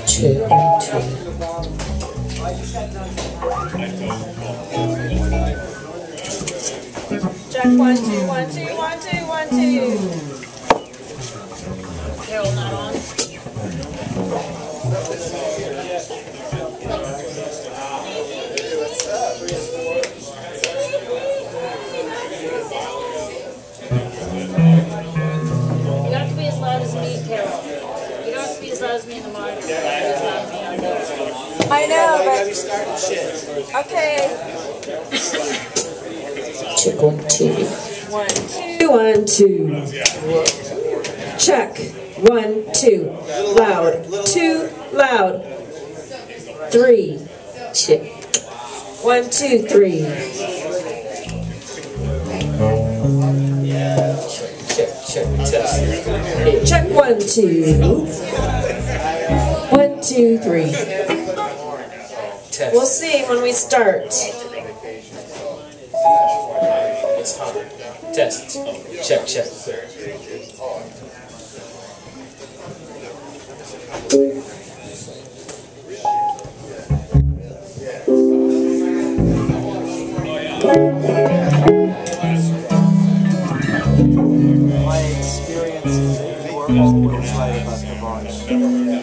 2, 2. Check 1, 2, 1, 2, 1, 2, 1, 2. Carol not on. You don't have to be as loud as me, Carol. You don't have to be as loud as me in the morning. You don't have to be as loud as me on the I know, but... Okay. Check 1, 2. 1, 2, 1, 2. Check. 1, 2. Loud. 2. Loud. 3. Check. 1, 2, 3. Check. Test. Check 1, 2. 1, 2, 3. Test. We'll see when we start. It's hot. Test. Check. My experience is that you are always right about the volume.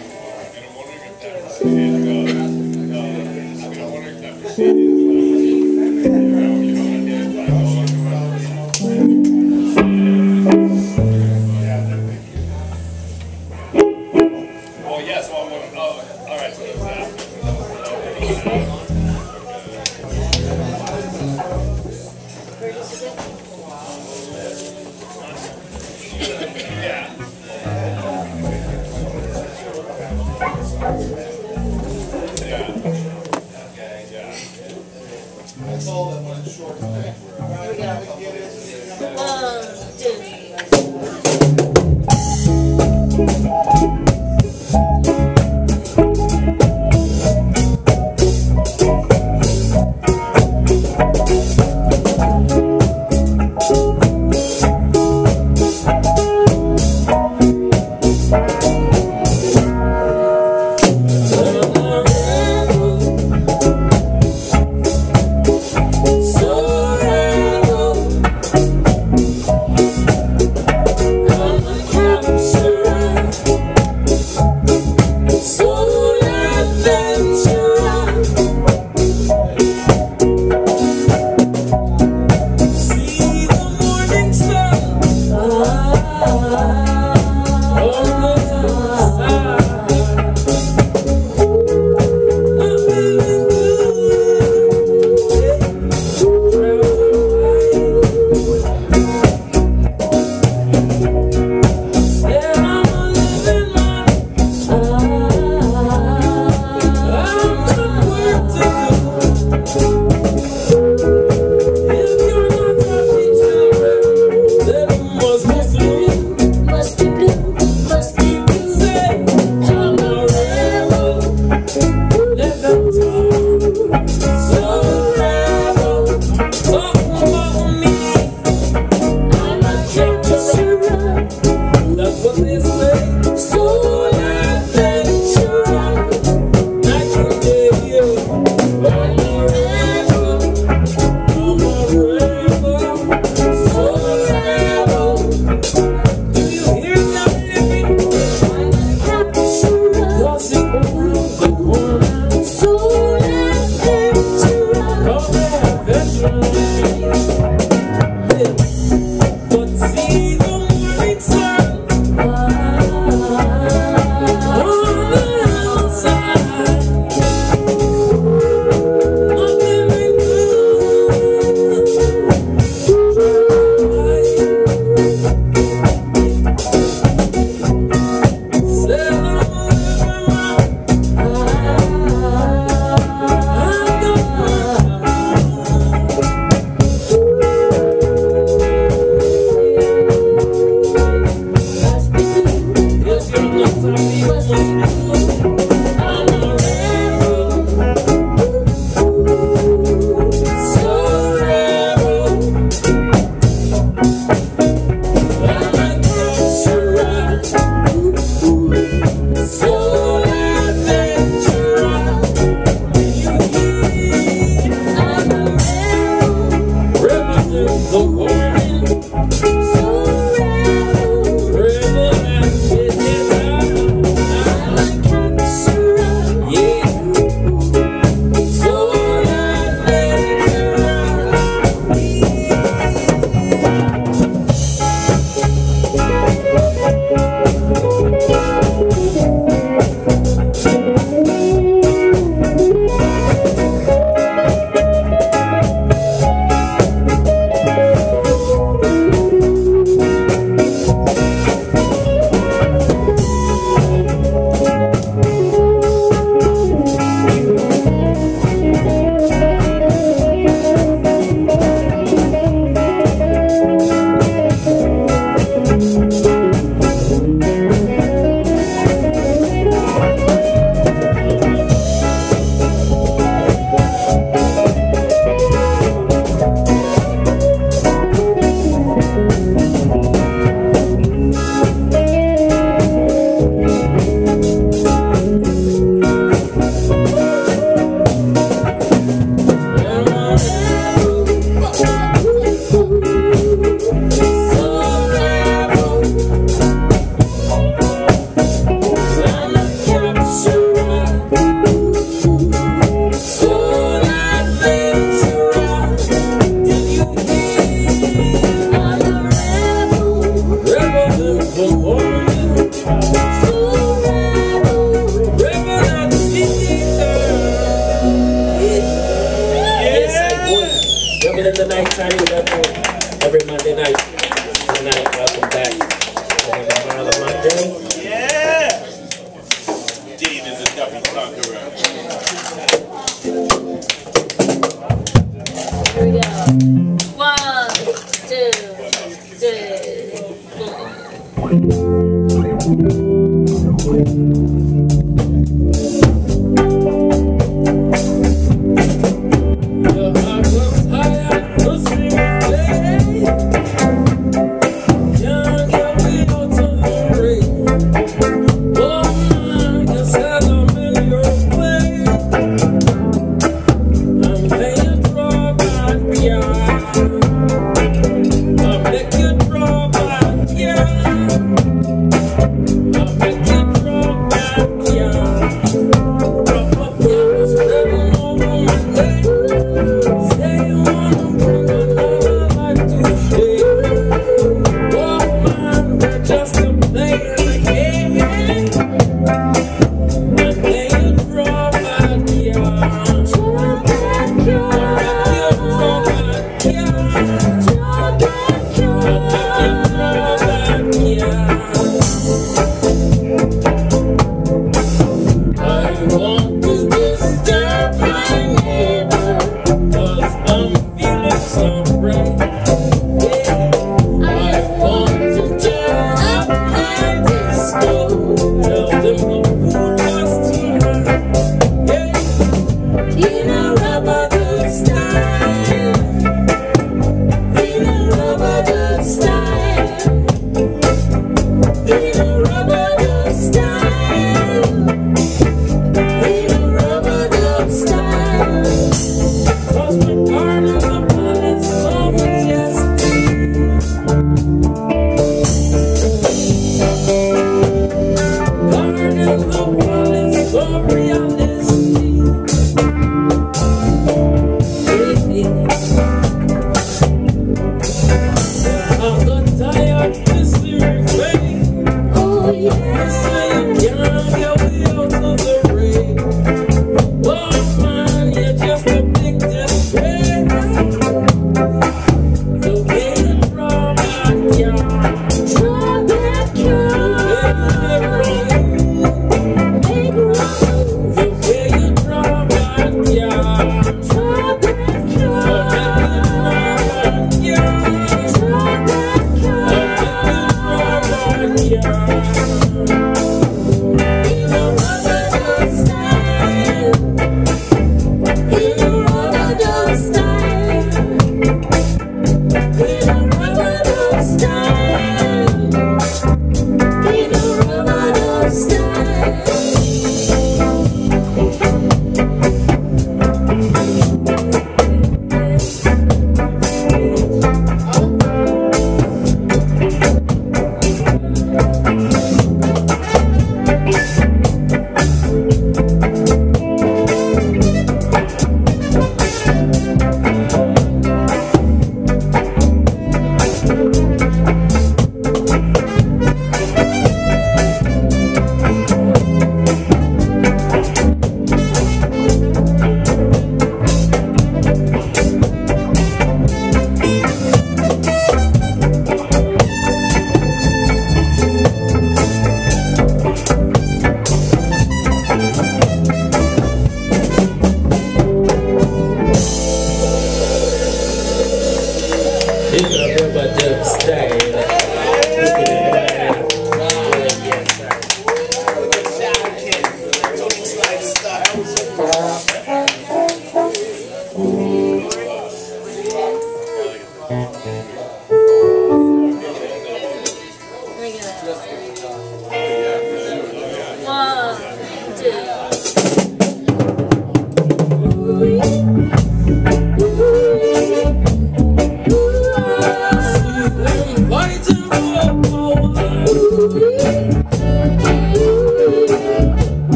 I'll make you drop back.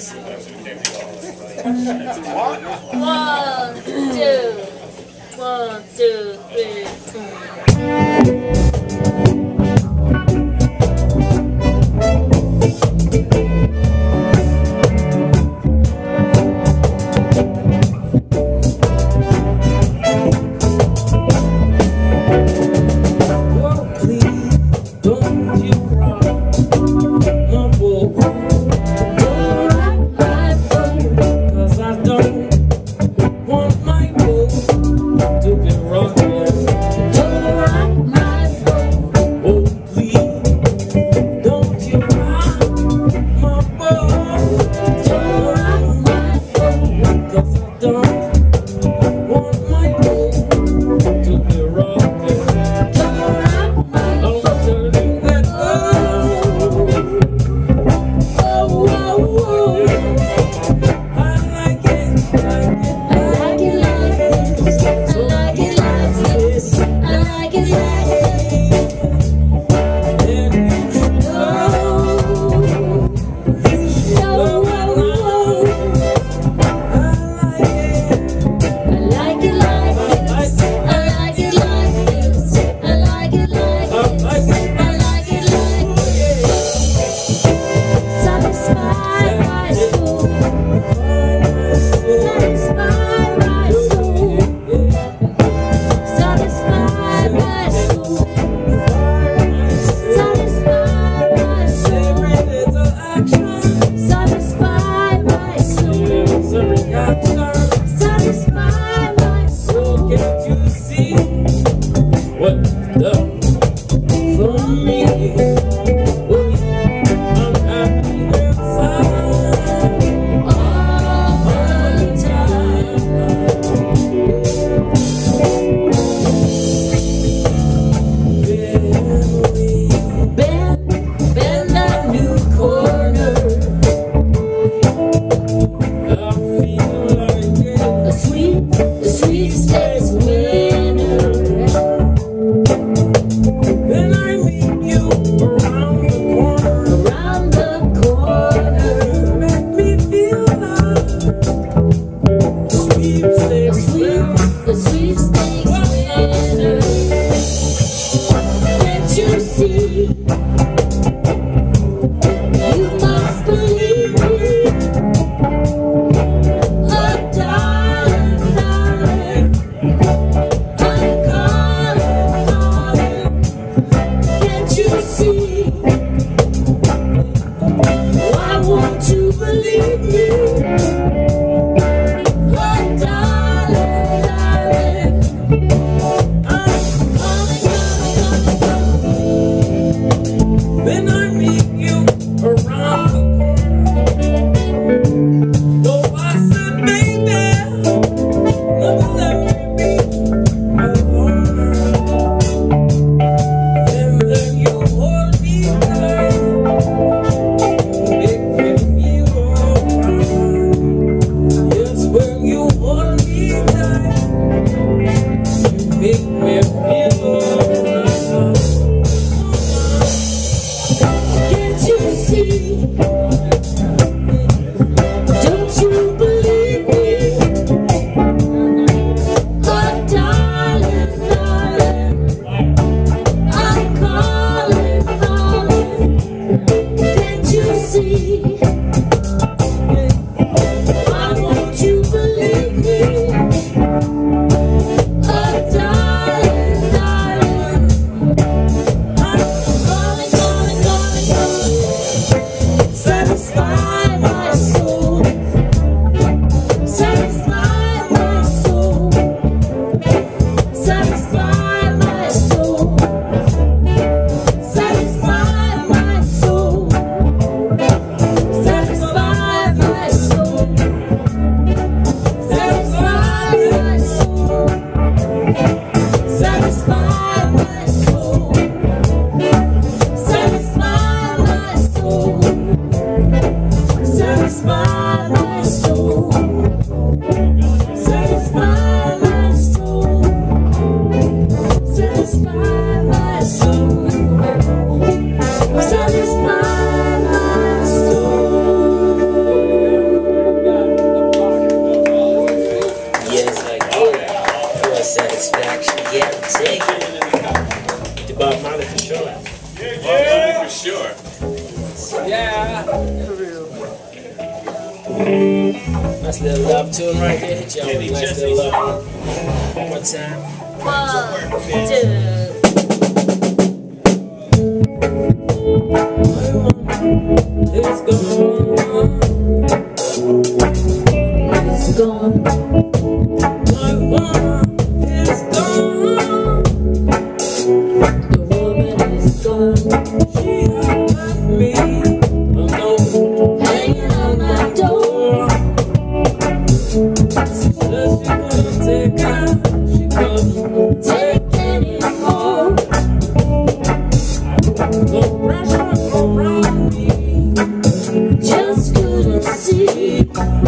1, 2, 3. Yeah, for sure. Yeah. Nice little love tune right there. Hit y'all with a nice little love. One more time. 1, 2. It's gone. It's gone. My woman is gone. The woman is gone. She left me alone, Hanging on my door. she said she couldn't take her. She couldn't Take anymore. the pressure around me. Just couldn't see.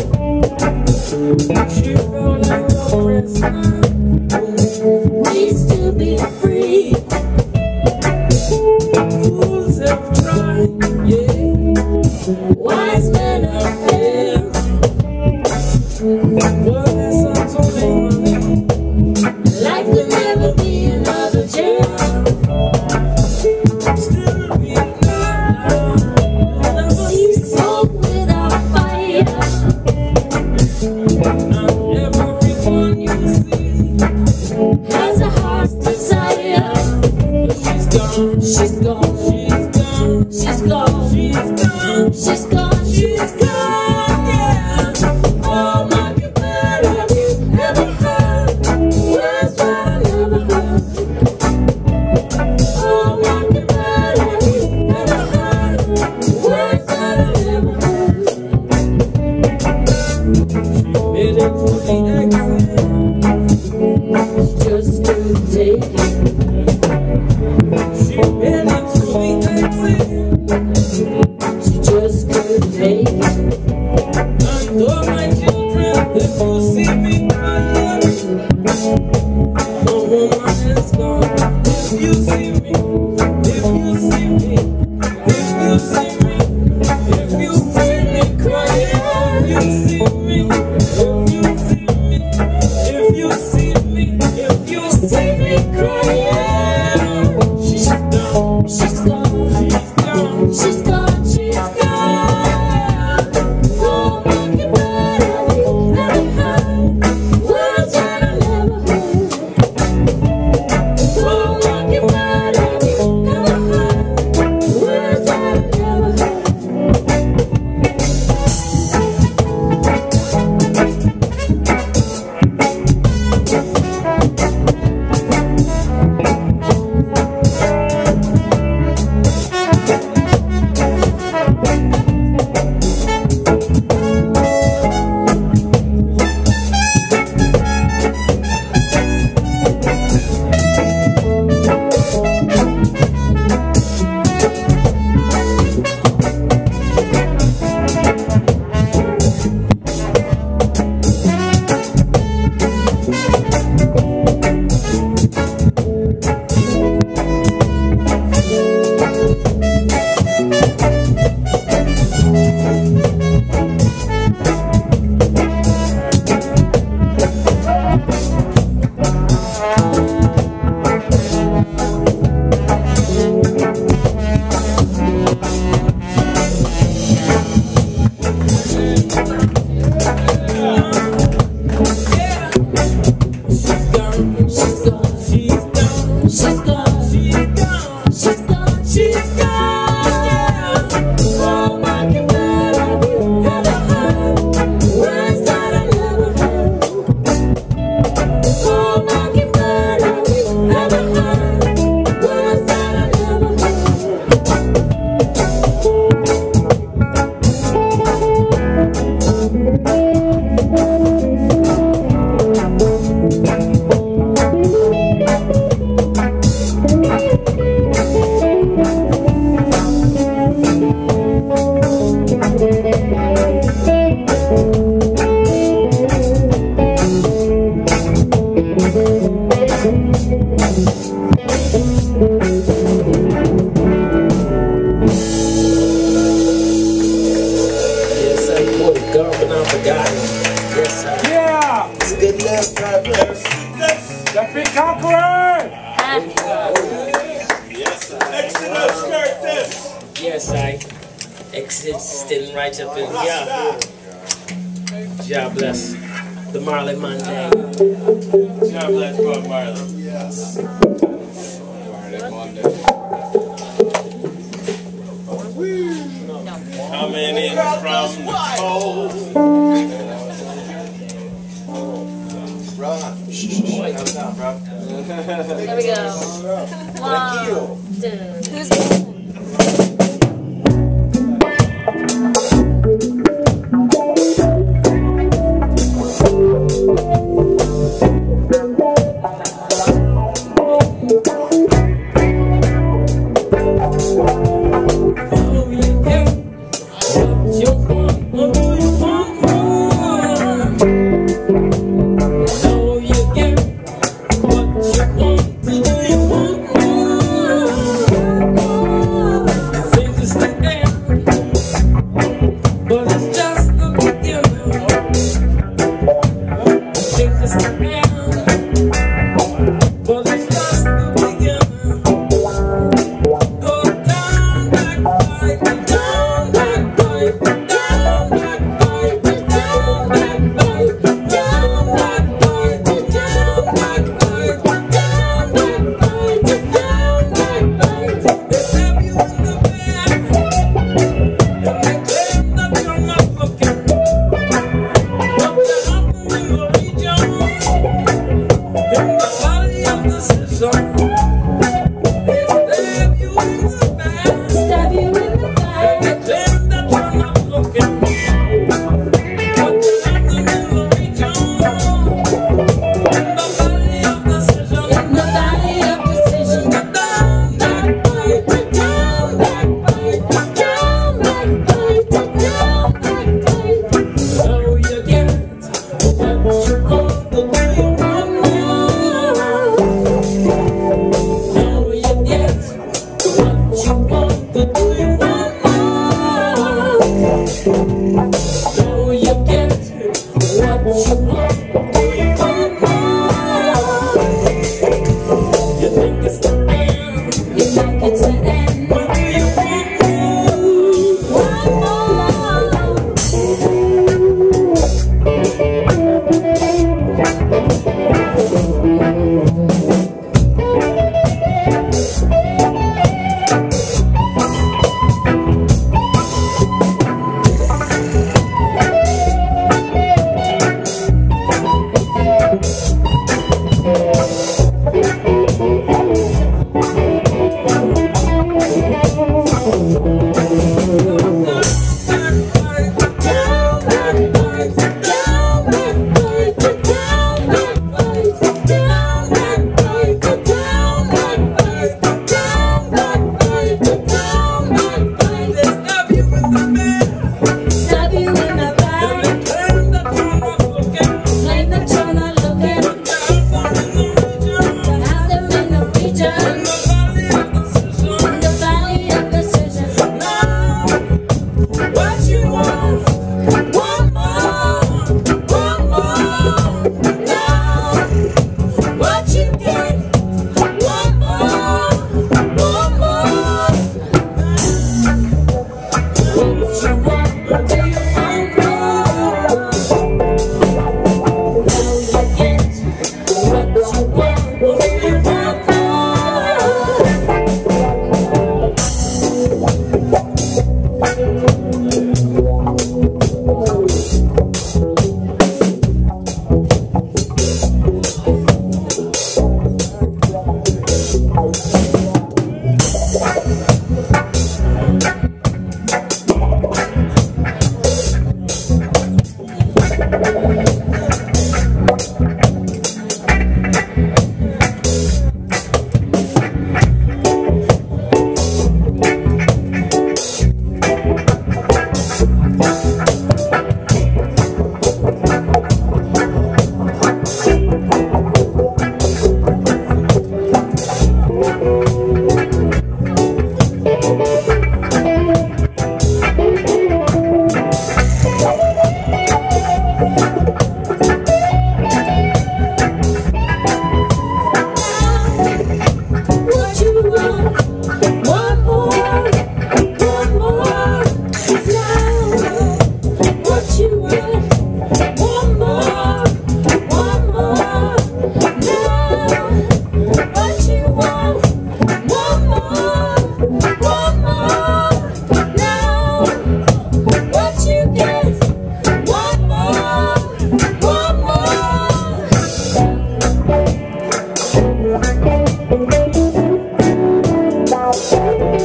She felt like a prisoner. Needs to be free. Fools have tried, yeah. Wise men have failed. But there's something honey. Life could never be another jail. Still be love. See smoke without fire. And everyone you see, Has a heart's desire. but she's gone. She's gone. She's gone. She's gone. She's gone. She's gone. She's gone. Yeah. Oh, my God, have you ever heard words that I never heard? Oh, my God, have you ever heard words that I never heard? Made it through the exit. Just couldn't take it. She made it through the exit. She just couldn't make it. And all my children, if you see me crying, the woman is gone. If you see me, if you see me, if you see me, if you see me crying, if you see me, if you see me, if you see me, if you see me crying, she's gone, She's gone. she's gone. She's gone. She's gone. Oh, my God, have you ever heard words that I never heard? Oh, my God, have you ever heard words that I never heard? Duppy Conquerors! Yes, sir. Exodus. Yes, I existing right up in here. God bless the Marley Monday. God bless Bob Marley. Yes. Marley Monday. Coming in from the cold. Run. Calm down, bro. There we go. 1, 2. Who's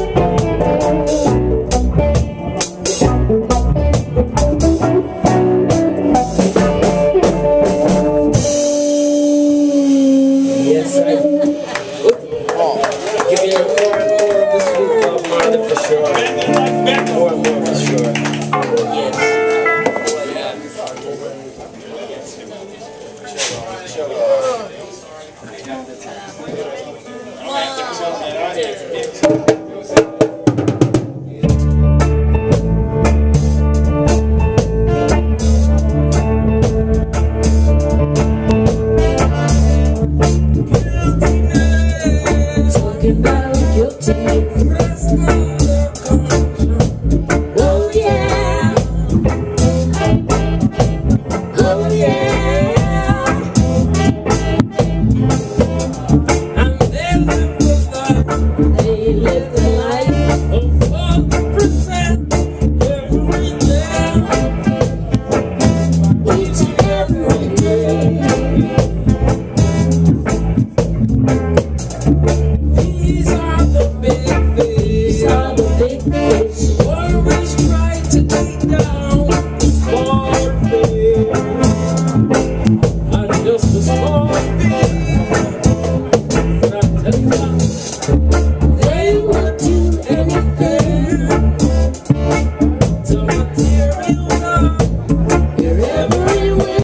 Yes, I give you more and more of the sweet Bob Marley for sure. More and more for sure. Yes. Talking about guilty. Oh yeah. Oh yeah. And they live the life of 40% every day. Each and every day. These are the big fish. These are the big fish. Always try to take down the small fish. And just a small